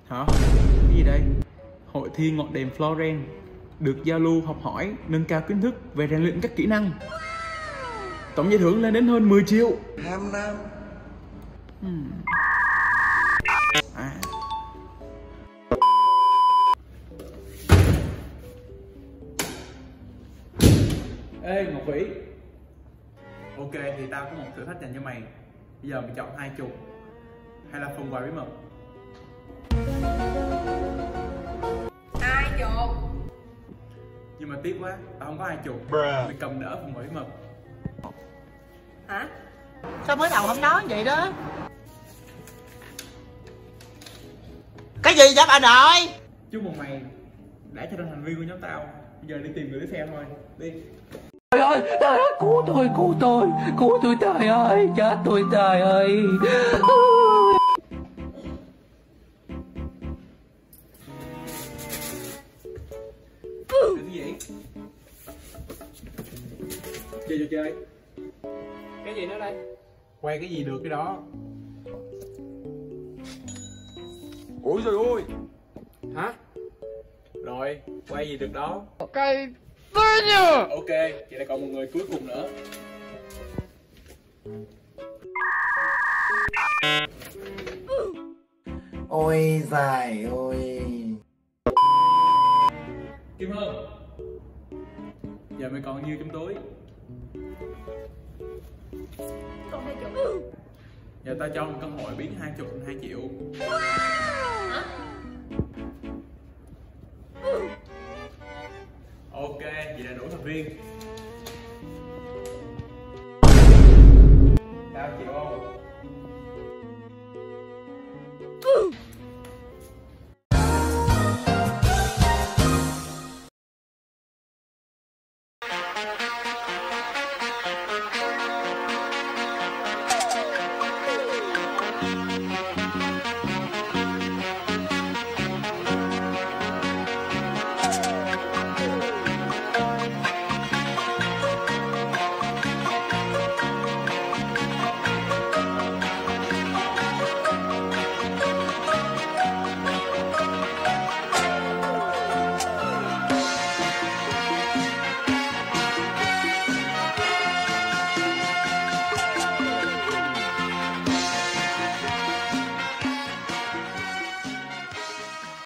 Hả? Cái gì đây? Hội thi ngọn đèn Florence. Được giao lưu học hỏi, nâng cao kiến thức về rèn luyện các kỹ năng. Tổng giải thưởng lên đến hơn 10 triệu. Ham nam. Ê Ngọc Vĩ. Ok thì tao có một thử thách dành cho mày. Bây giờ mày chọn 20 hay là phần quà bí mật. 20. Nhưng mà tiếc quá, tao không có 20. Mày cầm đỡ phần quà bí mật. Hả? Sao mới đầu không nói vậy đó? Cái gì vậy bà nội? Chúc mừng mày đã trở thành thành viên của nhóm tao. Bây giờ đi tìm người để xem thôi. Đi. Trời ơi, cứu tôi trời ơi, chết tôi trời ơi. Cái gì? Chơi trò chơi. Cái gì nữa đây? Quay cái gì được cái đó. Ôi trời ơi. Hả? Rồi, quay gì được đó. Cây tôi nhờ. Ok, vậy là còn một người cuối cùng nữa. Ôi dài ôi. Kim Hân, giờ mày còn nhiêu trong túi? Còn 20. Giờ tao cho một cơ hội biến 20 thành 2 triệu. Hả? Ok, vậy là đủ thành viên. Tao chịu không?